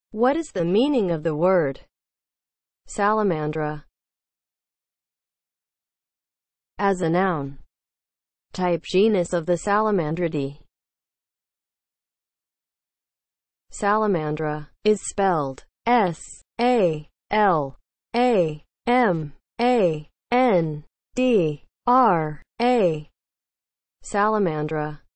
What is the meaning of the word salamandra as a noun? Type: genus of the Salamandridae. Salamandra is spelled S-A-L-A-M-A-N-D-R-A. Salamandra